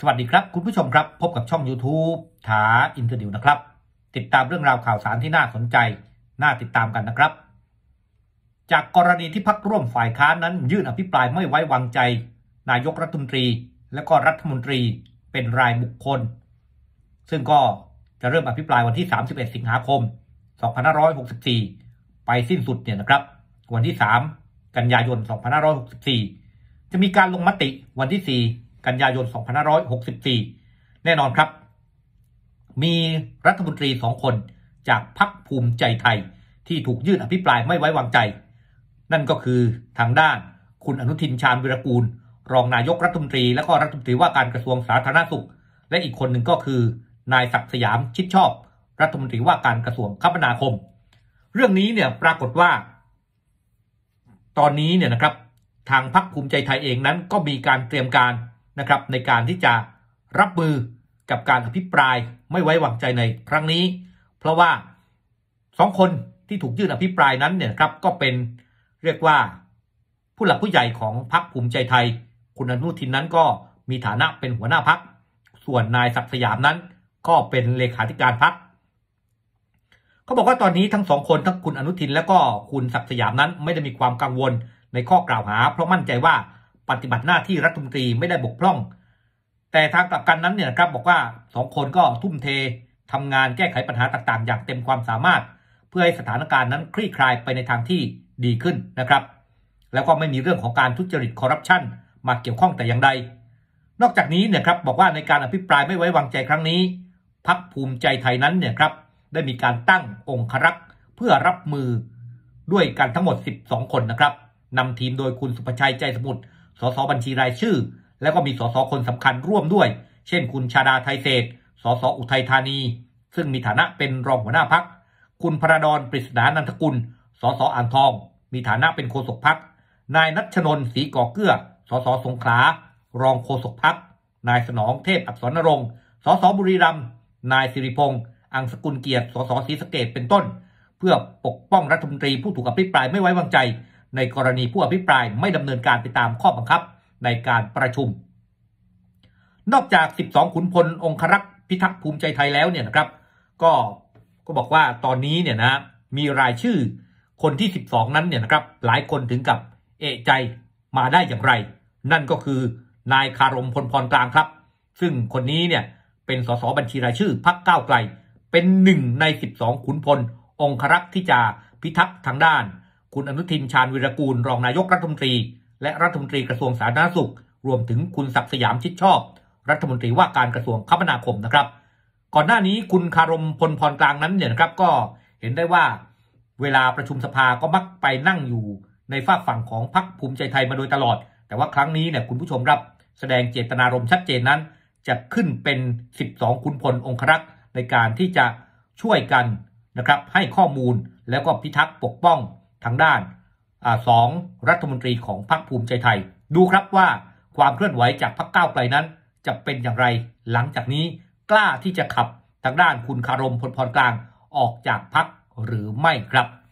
วัสดีครับคุณผู้ชมครับพบกับช่อง YouTube ถาอินเตอร์ดิวนะครับติดตามเรื่องราวข่าวสารที่น่าสนใจน่าติดตามกันนะครับจากกรณีที่พรรคร่วมฝ่ายค้านนั้นยื่นอภิปรายไม่ไว้วางใจนายกรัฐมนตรีและก็รัฐมนตรีเป็นรายบุคคลซึ่งก็จะเริ่มอภิปรายวันที่31สิงหาคม2564ไปสิ้นสุดเนี่ยนะครับวันที่3กันยายน2564จะมีการลงมติวันที่4กันยายน2564แน่นอนครับมีรัฐมนตรี2คนจากพรรคภูมิใจไทยที่ถูกยื่นอภิปรายไม่ไว้วางใจนั่นก็คือทางด้านคุณอนุทินชาญวิรากูลรองนายกรัฐมนตรีและก็รัฐมนตรีว่าการกระทรวงสาธารณสุขและอีกคนหนึ่งก็คือนายศักดิ์สยามชิดชอบรัฐมนตรีว่าการกระทรวงคมนาคมเรื่องนี้เนี่ยปรากฏว่าตอนนี้เนี่ยนะครับทางพรรคภูมิใจไทยเองนั้นก็มีการเตรียมการนะครับในการที่จะรับมือกับการอภิปรายไม่ไว้วางใจในครั้งนี้เพราะว่า2คนที่ถูกยื่นอภิปรายนั้นเนี่ยครับก็เป็นเรียกว่าผู้หลักผู้ใหญ่ของพรรคภูมิใจไทยคุณอนุทินนั้นก็มีฐานะเป็นหัวหน้าพรรคส่วนนายศักดิ์สยามนั้นก็เป็นเลขาธิการพรรคเขาบอกว่าตอนนี้ทั้ง2คนทั้งคุณอนุทินและก็คุณศักดิ์สยามนั้นไม่ได้มีความกังวลในข้อกล่าวหาเพราะมั่นใจว่าปฏิบัติหน้าที่รัฐมนตรีไม่ได้บกพร่องแต่ทางกลับกันนั้นเนี่ยครับบอกว่า2คนก็ทุ่มเททำงานแก้ไขปัญหาต่างๆอย่างเต็มความสามารถเพื่อให้สถานการณ์นั้นคลี่คลายไปในทางที่ดีขึ้นนะครับแล้วก็ไม่มีเรื่องของการทุจริตคอร์รัปชันมาเกี่ยวข้องแต่อย่างใดนอกจากนี้เนี่ยครับบอกว่าในการอภิปรายไม่ไว้วางใจครั้งนี้พรรคภูมิใจไทยนั้นเนี่ยครับได้มีการตั้งองครักษ์เพื่อรับมือด้วยกันทั้งหมด12คนนะครับนำทีมโดยคุณสุภชัยใจสมุทรสสบัญชีรายชื่อแล้วก็มีสสคนสำคัญร่วมด้วยเช่นคุณชาดาไทยเศรษฐ์สสอุทัยธานีซึ่งมีฐานะเป็นรองหัวหน้าพรรคคุณพระดอนปริศนานันทกุลสสอ่างทองมีฐานะเป็นโฆษกพรรคนายณัชนนท์ศรีก่อเกื้อสสสงขลารองโฆษกพรรคนายสนองเทพอักษรนรงค์สสบุรีรัมย์นายสิริพงษ์อังสกุลเกียรติสสศรีสะเกษเป็นต้นเพื่อปกป้องรัฐมนตรีผู้ถูกอภิปรายไม่ไว้วางใจในกรณีผู้อภิปรายไม่ดำเนินการไปตามข้อบังคับในการประชุมนอกจาก12ขุนพลองครักษ์พิทักษ์ภูมิใจไทยแล้วเนี่ยนะครับก็บอกว่าตอนนี้เนี่ยนะมีรายชื่อคนที่12นั้นเนี่ยนะครับหลายคนถึงกับเอะใจมาได้อย่างไรนั่นก็คือนายคารมพลพรกลางครับซึ่งคนนี้เนี่ยเป็นสสบัญชีรายชื่อพรรคก้าวไกลเป็น1ใน12ขุนพลองครักษ์ที่จะพิทักษ์ทางด้านคุณอนุทินชาญวิรากูลรองนายกรัฐมนตรีและรัฐมนตรีกระทรวงสาธารณสุขรวมถึงคุณศักดิ์สยามชิดชอบรัฐมนตรีว่าการกระทรวงคมนาคมนะครับก่อนหน้านี้คุณคารมพลพรกลางนั้นเนี่ยนะครับก็เห็นได้ว่าเวลาประชุมสภาก็มักไปนั่งอยู่ในฝากฝั่งของพรรคภูมิใจไทยมาโดยตลอดแต่ว่าครั้งนี้เนี่ยคุณผู้ชมครับแสดงเจตนารมณ์ชัดเจนนั้นจะขึ้นเป็น12ขุนพลองครักษ์ในการที่จะช่วยกันนะครับให้ข้อมูลแล้วก็พิทักษ์ปกป้องทางด้าน2รัฐมนตรีของพรรคภูมิใจไทยดูครับว่าความเคลื่อนไหวจากพรรคก้าวไกลนั้นจะเป็นอย่างไรหลังจากนี้กล้าที่จะขับทางด้านคุณคารมพลพรกลางออกจากพรรคหรือไม่ครับ